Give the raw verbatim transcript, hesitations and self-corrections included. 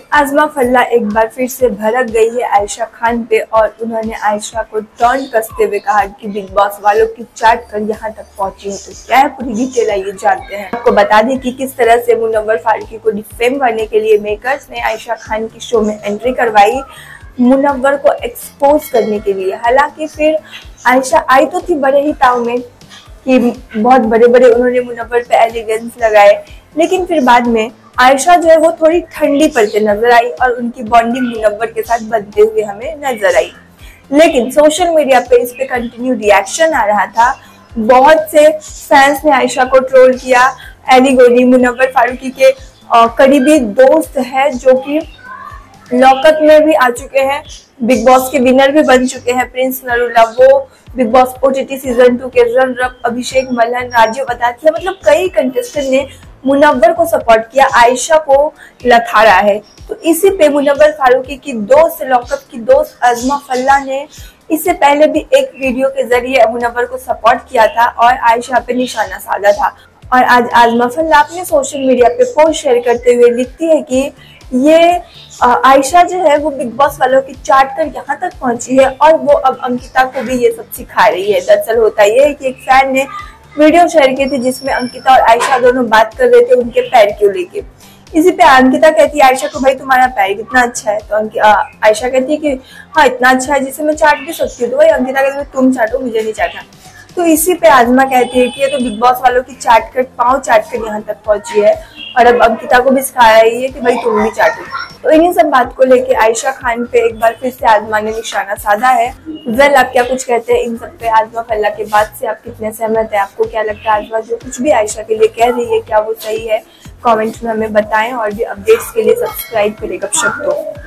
आज़मा फल्ला एक बार फिर से भड़क गई है आयशा खान पे और उन्होंने आयशा को टॉन्ट कसते हुए कहा कि बिग बॉस वालों की चाट कर यहाँ तक पहुंची है। तो क्या है पूरी डिटेल आइए जानते हैं। आपको बता दें कि किस तरह से मुनव्वर फारूकी को डिफेम करने के लिए मेकर्स ने आयशा खान की शो में एंट्री करवाई, मुनव्वर को एक्सपोज करने के लिए। हालांकि फिर आयशा आई तो थी बड़े ही ताव में कि बहुत बड़े बड़े उन्होंने मुनव्वर पे एलिगेंस लगाए, लेकिन फिर बाद में आयशा जो है वो थोड़ी ठंडी पड़ते नजर आई और उनकी बॉन्डिंग मुनव्वर के साथ बनते हुए हमें नजर आई। लेकिन सोशल मीडिया पे इस पे कंटिन्यू रिएक्शन आ रहा था। बहुत से फैंस ने आयशा को ट्रोल किया। एली गोनी मुनव्वर फारूकी के करीबी दोस्त है जो कि लॉकअप में भी आ चुके हैं, बिग बॉस के विनर भी बन चुके हैं। प्रिंस नरूला, वो Bigg Boss OTT season two के रनर अप अभिषेक मल्हन, राजीव अताथिया, मतलब कई कंटेस्टेंट ने मुनव्वर को सपोर्ट किया, आयशा को लथाड़ा है। तो इसी पे मुनव्वर फारूकी की दोस्त, लॉकअप की दोस्त आज़मा फल्ला ने इससे पहले भी एक वीडियो के जरिए मुनव्वर को सपोर्ट किया था और आयशा पे निशाना साधा था। और आज आज़मा फल्ला अपने सोशल मीडिया पे पोस्ट शेयर करते हुए लिखती है कि ये आयशा जो है वो बिग बॉस वालों की चाट कर यहाँ तक पहुंची है और वो अब अंकिता को भी ये सब सिखा रही है। दरअसल होता ये है कि एक फैन ने वीडियो शेयर की थी जिसमें अंकिता और आयशा दोनों बात कर रहे थे उनके पैर को लेके। इसी पे अंकिता कहती है आयशा को, भाई तुम्हारा पैर कितना अच्छा है। तो आयशा कहती है कि हाँ इतना अच्छा है जिसे मैं चाट भी सकती हूँ। तो भाई अंकिता कहती है तुम चाटो, मुझे नहीं चाटा। तो इसी पे आज़मा कहती है कि ये तो बिग बॉस वालों की चाट कर, पाँव चाट कर यहाँ तक पहुंची है और अब अंकिता को भी सिखा रही है कि भाई तुम भी चाटो। तो इन्हीं सब बात को लेके आयशा खान पे एक बार फिर से आज़मा ने निशाना साधा है। वेल, आप क्या कुछ कहते हैं इन सब पे? आज़मा फल्ला के बात से आप कितने सहमत है? आपको क्या लगता है आज़मा जो कुछ भी आयशा के लिए कह रही है क्या वो सही है? कमेंट में हमें बताएं और भी अपडेट्स के लिए सब्सक्राइब करें गपशप तो।